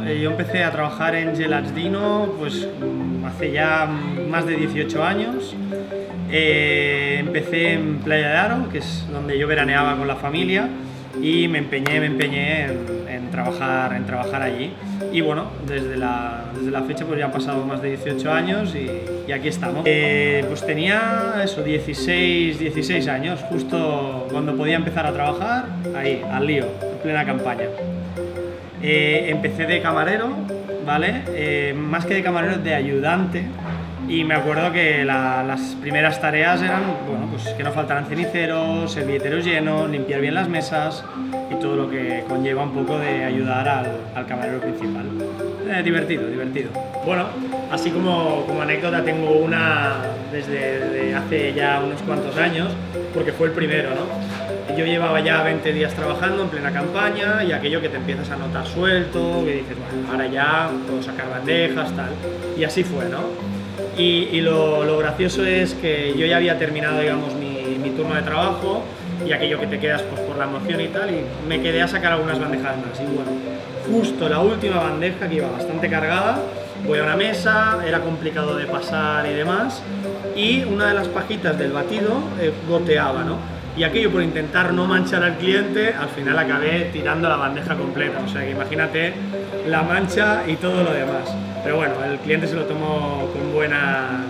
yo empecé a trabajar en Gelats Dino pues hace ya más de 18 años. Empecé en Playa de Aro, que es donde yo veraneaba con la familia, y me empeñé en trabajar allí. Y bueno, desde la fecha pues ya han pasado más de 18 años y aquí estamos. Pues tenía eso, 16 años, justo cuando podía empezar a trabajar, ahí, al lío, en plena campaña. Empecé de camarero, ¿vale? Más que de camarero, de ayudante. Y me acuerdo que las primeras tareas eran, bueno, pues que no faltaran ceniceros, servilleteros llenos, limpiar bien las mesas y todo lo que conlleva un poco de ayudar al camarero principal. Divertido. Bueno, así como anécdota tengo una desde hace ya unos cuantos años, porque fue el primero, ¿no? Yo llevaba ya 20 días trabajando en plena campaña y aquello que te empiezas a notar suelto, que dices, bueno, ahora ya puedo sacar bandejas, tal. Y así fue, ¿no? Y lo gracioso es que yo ya había terminado, digamos, mi turno de trabajo y aquello que te quedas pues, por la emoción y tal, y me quedé a sacar algunas bandejas más. Y bueno, justo la última bandeja, que iba bastante cargada, voy a una mesa, era complicado de pasar y demás, y una de las pajitas del batido goteaba, ¿no? Y aquello, por intentar no manchar al cliente, al final acabé tirando la bandeja completa. O sea que imagínate la mancha y todo lo demás. Pero bueno, el cliente se lo tomó con buena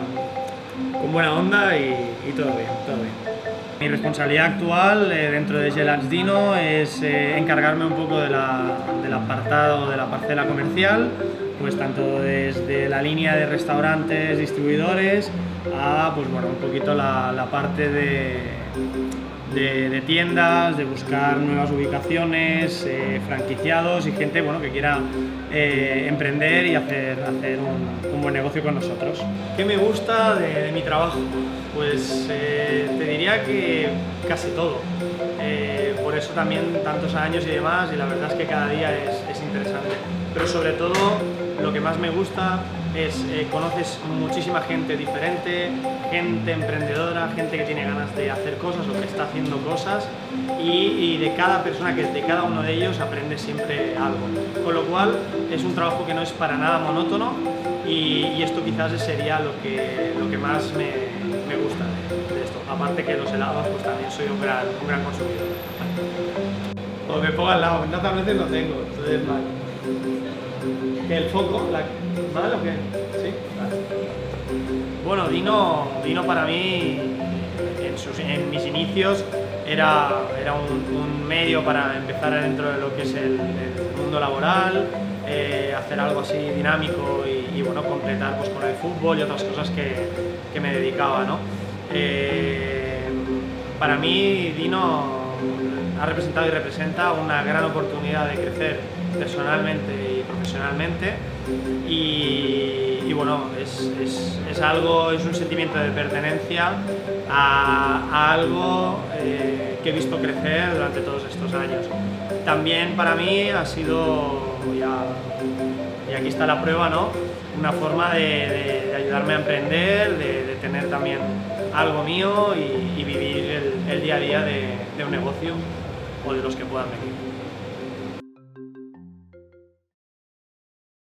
onda y todo bien. Mi responsabilidad actual dentro de Gelats Dino es encargarme un poco del apartado de la parcela comercial, pues tanto desde la línea de restaurantes, distribuidores, a pues bueno, un poquito la parte de tiendas, de buscar nuevas ubicaciones, franquiciados y gente, bueno, que quiera emprender y hacer un buen negocio con nosotros. ¿Qué me gusta de mi trabajo? Pues te diría que casi todo. Por eso también tantos años y demás, y la verdad es que cada día es interesante. Pero sobre todo lo que más me gusta es conoces muchísima gente diferente, gente emprendedora, gente que tiene ganas de hacer cosas o que está haciendo cosas, y de cada persona, de cada uno de ellos aprendes siempre algo. Con lo cual es un trabajo que no es para nada monótono, y esto quizás sería lo que más me gusta de esto. Aparte que los helados, pues también soy un gran consumidor. O me pongo al lado, tantas veces lo tengo, entonces vale. ¿Que el foco? ¿Vale o qué? ¿Sí? Vale. Bueno, Dino para mí, en mis inicios, era un medio para empezar dentro de lo que es el mundo laboral, hacer algo así dinámico y bueno, completar pues, con el fútbol y otras cosas que me dedicaba, ¿no? Para mí, Dino ha representado y representa una gran oportunidad de crecer personalmente y profesionalmente, y bueno, es un sentimiento de pertenencia a algo que he visto crecer durante todos estos años. También para mí ha sido, y aquí está la prueba, ¿no? Una forma de ayudarme a emprender, de tener también algo mío y vivir el día a día de un negocio o de los que puedan venir.